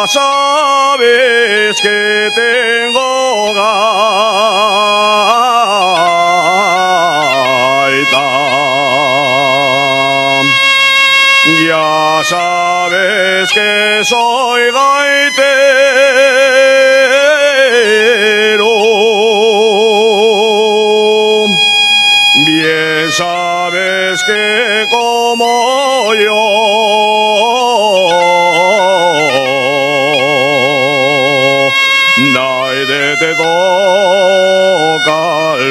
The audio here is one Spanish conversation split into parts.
sabes que tengo gaita. Ya sabes que soy gaitero. Bien sabes que como yo nadie te toca el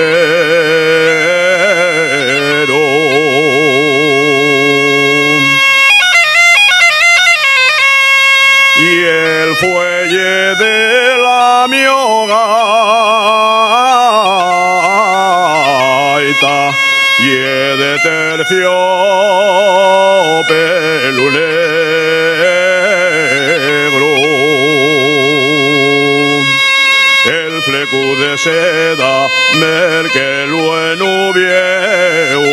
puntero. Y el fuelle de la gaita y de terciopelo negro. El fleco de seda merquelo en uvieu.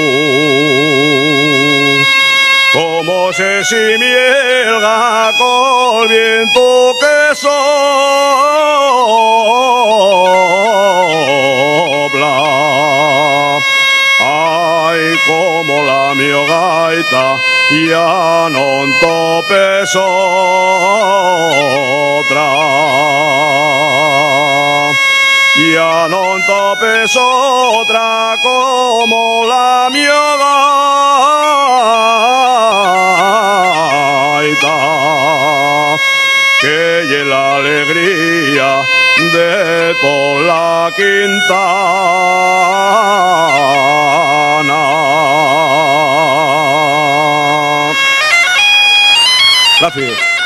Como se simielga col viento que sopla. Ay, como la mio gaita ya non topes otra. Ya non topes otra como la mio gaita, que es la alegría de toda la quintana. Gracias.